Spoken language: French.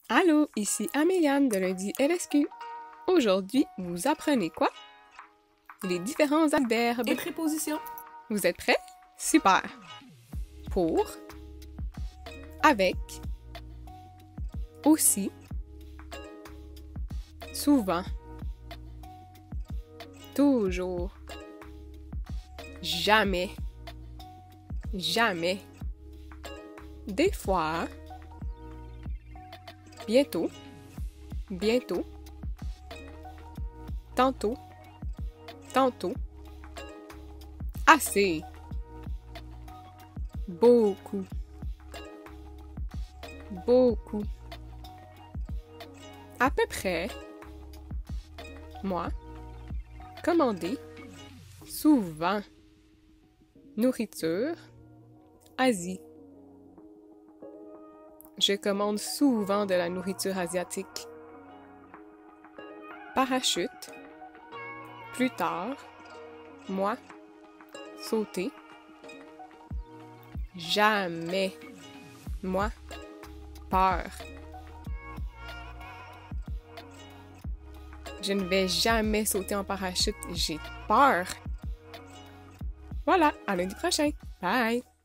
Allô, ici Améliane de Lundi LSQ. Aujourd'hui, vous apprenez quoi? Les différents adverbes. Et prépositions. Vous êtes prêts? Super! Pour, avec, aussi, souvent, toujours, jamais, jamais, des fois, bientôt, bientôt, tantôt, tantôt, assez, beaucoup, beaucoup, à peu près, moi, commander, souvent, nourriture, Asie. Je commande souvent de la nourriture asiatique. Parachute, plus tard, moi, sauter. Jamais, moi, peur. Je ne vais jamais sauter en parachute, j'ai peur. Voilà, à lundi prochain. Bye!